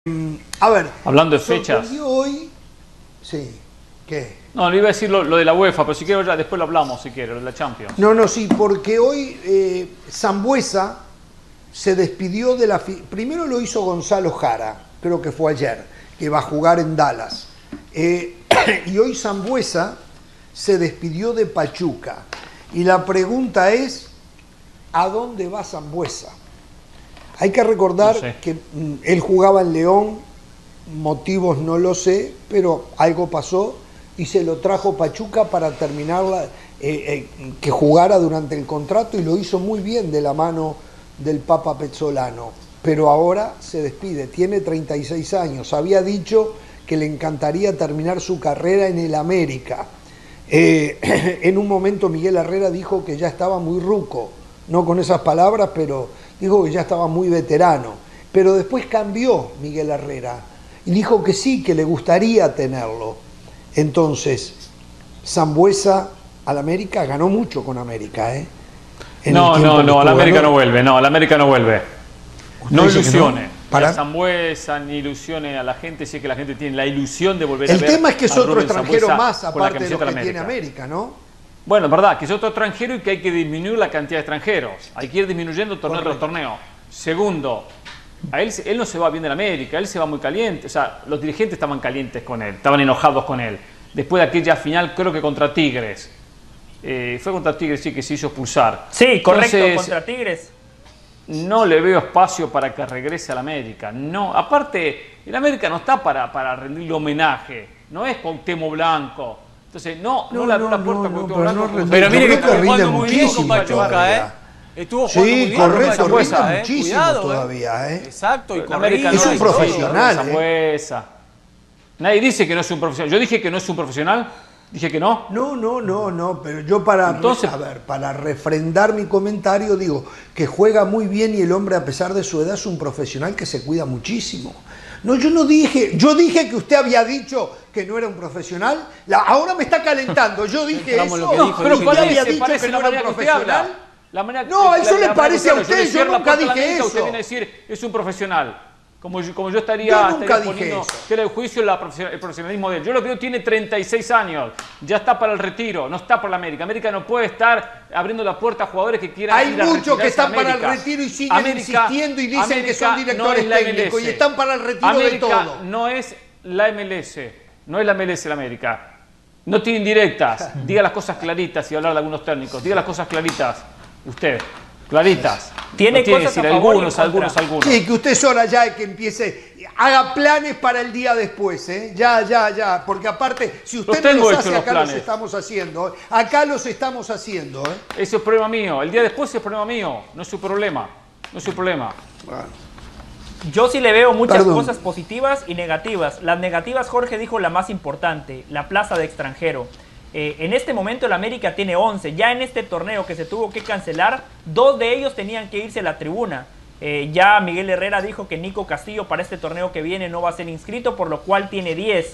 A ver, hablando de fechas. Hoy, sí, ¿qué? No, le iba a decir lo de la UEFA, pero si quiero ya después lo hablamos, si quiero, lo de la Champions. No, sí, porque hoy Sambueza se despidió de la... Primero lo hizo Gonzalo Jara, creo que fue ayer, que va a jugar en Dallas. Y hoy Sambueza se despidió de Pachuca. Y la pregunta es, ¿a dónde va Sambueza? Hay que recordar que él jugaba en León, motivos no lo sé, pero algo pasó y se lo trajo Pachuca para terminarla, que jugara durante el contrato, y lo hizo muy bien de la mano del Papa Pezzolano. Pero ahora se despide, tiene 36 años, había dicho que le encantaría terminar su carrera en el América. En un momento Miguel Herrera dijo que ya estaba muy ruco, no con esas palabras, pero dijo que ya estaba muy veterano. Pero después cambió Miguel Herrera y dijo que sí, que le gustaría tenerlo. Entonces, Sambueza al América ganó mucho con América, ¿eh? No, al América no vuelve, no, al América no vuelve. No ilusione. Para Sambueza, ni ilusione a la gente, si es que la gente tiene la ilusión de volver a ver. El tema es que es otro extranjero más, aparte de lo que tiene América, ¿no? Bueno, es verdad, que es otro extranjero y que hay que disminuir la cantidad de extranjeros. Hay que ir disminuyendo torneo tras torneo. Segundo, él no se va bien de la América, él se va muy caliente. O sea, los dirigentes estaban calientes con él, estaban enojados con él. Después de aquella final, creo que contra Tigres. Fue contra Tigres, sí, que se hizo expulsar. Sí, correcto, entonces, contra Tigres. No le veo espacio para que regrese a la América. No, aparte, el América no está para rendirle homenaje. No es Cuauhtémoc Blanco. Entonces, no le abrió la puerta a Cuauhtémoc Blanco. Pero mire que estuvo jugando muy bien con Pachuca, ¿eh? Estuvo jugando muy bien correcto, con Pachuca, muchísimo cuidado, todavía, ¿eh? Exacto, y correcto. Es un profesional, Sambueza. Nadie dice que no es un profesional. Yo dije que no es un profesional. Dije que no. No, pero yo para refrendar mi comentario digo que juega muy bien y el hombre, a pesar de su edad, es un profesional que se cuida muchísimo. No, yo dije que usted había dicho que no era un profesional. Ahora me está calentando. Yo dije eso. Pero usted había dicho que no era un profesional. No, eso le parece a usted. Yo nunca dije eso. Usted viene a decir es un profesional. Como yo estaría poniendo tela de juicio el profesionalismo de él. Yo lo creo, tiene 36 años, ya está para el retiro, no está para la América. América no puede estar abriendo la puerta a jugadores que quieran ir a retirarse. Hay muchos que están para el retiro y siguen insistiendo y dicen que son directores técnicos y están para el retiro de todo. No es la MLS, no es la MLS la América. No tiene indirectas. Diga las cosas claritas y hablar de algunos técnicos. Diga las cosas claritas. Usted. Claritas. Tiene cosas decir, algunos. Sí, que usted es hora ya de que empiece, haga planes para el día después, ¿eh? Ya, porque aparte, si usted no los hace, acá los estamos haciendo, ¿eh? Acá los estamos haciendo, ¿eh? Eso es problema mío, el día después es problema mío, no es su problema, no es su problema. Bueno. Yo sí le veo muchas cosas positivas y negativas. Las negativas, Jorge dijo la más importante, la plaza de extranjero. En este momento el América tiene 11. Ya en este torneo que se tuvo que cancelar, 2 de ellos tenían que irse a la tribuna. Ya Miguel Herrera dijo que Nico Castillo para este torneo que viene no va a ser inscrito, por lo cual tiene 10.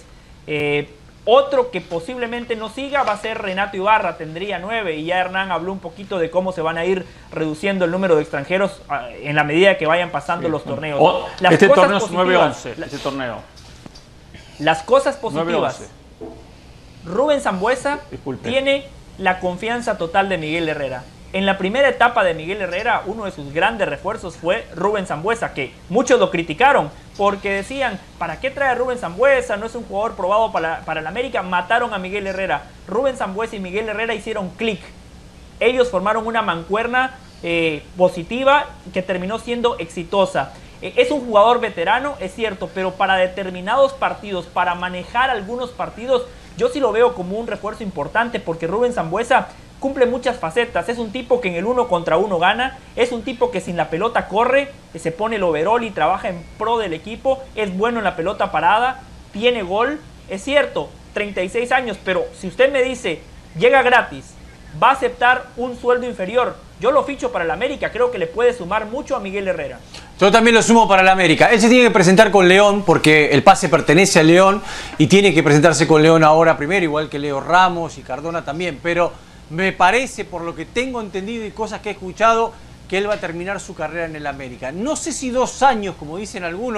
Otro que posiblemente no siga va a ser Renato Ibarra, tendría 9. Y ya Hernán habló un poquito de cómo se van a ir reduciendo el número de extranjeros en la medida que vayan pasando los torneos. Este torneo es 9-11. Este torneo. Las cosas positivas. Rubén Sambueza tiene la confianza total de Miguel Herrera. En la primera etapa de Miguel Herrera, uno de sus grandes refuerzos fue Rubén Sambueza, que muchos lo criticaron porque decían, ¿para qué trae a Rubén Sambueza? No es un jugador probado para el América. Mataron a Miguel Herrera. Rubén Sambueza y Miguel Herrera hicieron clic. Ellos formaron una mancuerna positiva que terminó siendo exitosa. Es un jugador veterano, es cierto, pero para determinados partidos, para manejar algunos partidos, yo sí lo veo como un refuerzo importante porque Rubén Sambueza cumple muchas facetas. Es un tipo que en el 1 contra 1 gana, es un tipo que sin la pelota corre, que se pone el overall y trabaja en pro del equipo, es bueno en la pelota parada, tiene gol, es cierto, 36 años, pero si usted me dice, llega gratis, va a aceptar un sueldo inferior, yo lo ficho para el América, creo que le puede sumar mucho a Miguel Herrera. Yo también lo sumo para el América. Él se tiene que presentar con León porque el pase pertenece a León y tiene que presentarse con León ahora primero, igual que Leo Ramos y Cardona también. Pero me parece, por lo que tengo entendido y cosas que he escuchado, que él va a terminar su carrera en el América. No sé si 2 años, como dicen algunos,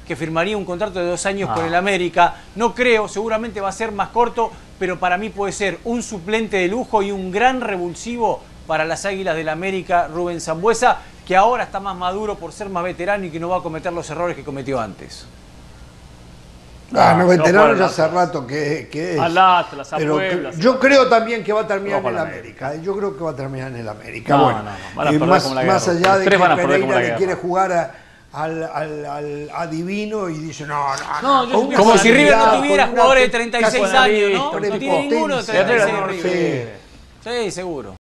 que firmaría un contrato de 2 años con el América. No creo, seguramente va a ser más corto, pero para mí puede ser un suplente de lujo y un gran revulsivo para las Águilas del América, Rubén Sambueza, que ahora está más maduro por ser más veterano y que no va a cometer los errores que cometió antes. No, veterano ya hace rato que es. Al Atlas, a Puebla. Yo creo también que va a terminar en el América. Yo creo que va a terminar en el América. Más allá de que Pereira le quiere jugar al adivino y dice como si River no tuviera jugadores de 36 años, ¿no? No tiene ninguno de 36 años. Sí, seguro.